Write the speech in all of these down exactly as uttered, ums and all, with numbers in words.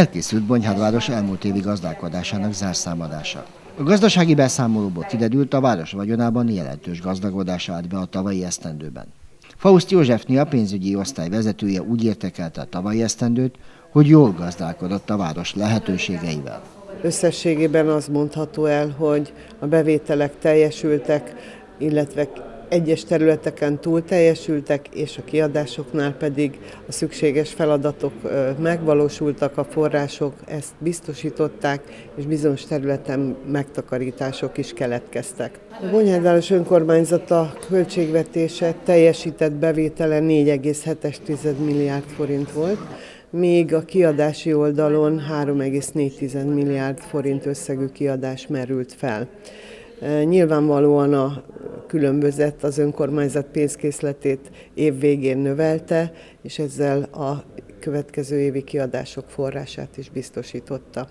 Elkészült Bonyhádváros elmúlt évi gazdálkodásának zárszámadása. A gazdasági beszámolóból kiderült, a város vagyonában jelentős gazdagodás állt be a tavalyi esztendőben. Faust Józsefné, a pénzügyi osztály vezetője úgy értékelte a tavalyi esztendőt, hogy jól gazdálkodott a város lehetőségeivel. Összességében az mondható el, hogy a bevételek teljesültek, illetve egyes területeken túl teljesültek, és a kiadásoknál pedig a szükséges feladatok megvalósultak, a források ezt biztosították, és bizonyos területen megtakarítások is keletkeztek. A Bonyhádváros önkormányzata költségvetése teljesített bevétele négy egész hét milliárd forint volt, míg a kiadási oldalon három egész négy milliárd forint összegű kiadás merült fel. Nyilvánvalóan a különbözet az önkormányzat pénzkészletét év végén növelte, és ezzel a következő évi kiadások forrását is biztosította.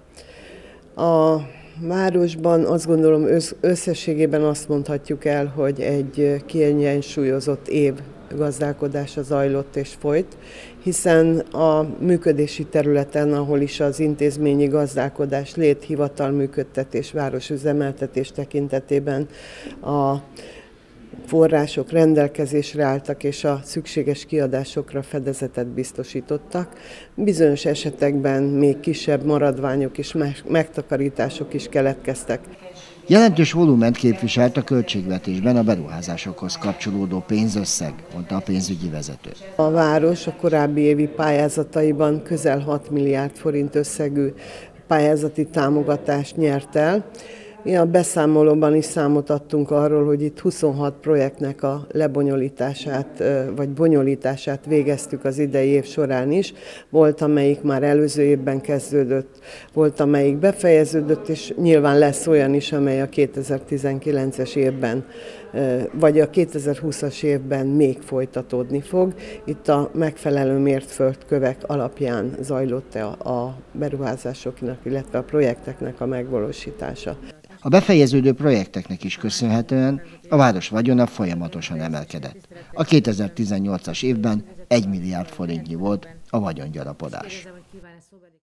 A városban azt gondolom összességében azt mondhatjuk el, hogy egy kiegyensúlyozott év gazdálkodása zajlott és folyt, hiszen a működési területen, ahol is az intézményi gazdálkodás, lét, hivatalműködtetés, városüzemeltetés tekintetében a források rendelkezésre álltak, és a szükséges kiadásokra fedezetet biztosítottak. Bizonyos esetekben még kisebb maradványok és megtakarítások is keletkeztek. Jelentős volument képviselt a költségvetésben a beruházásokhoz kapcsolódó pénzösszeg, mondta a pénzügyi vezető. A város a korábbi évi pályázataiban közel hat milliárd forint összegű pályázati támogatást nyert el. Mi a beszámolóban is számot adtunk arról, hogy itt huszonhat projektnek a lebonyolítását vagy bonyolítását végeztük az idei év során is. Volt, amelyik már előző évben kezdődött, volt, amelyik befejeződött, és nyilván lesz olyan is, amely a kétezer-tizenkilences évben vagy a kétezer-húszas évben még folytatódni fog. Itt a megfelelő mért földkövek alapján zajlott a beruházásoknak, illetve a projekteknek a megvalósítása. A befejeződő projekteknek is köszönhetően a város vagyona folyamatosan emelkedett. A kétezer-tizennyolcas évben egy milliárd forintnyi volt a vagyongyarapodás.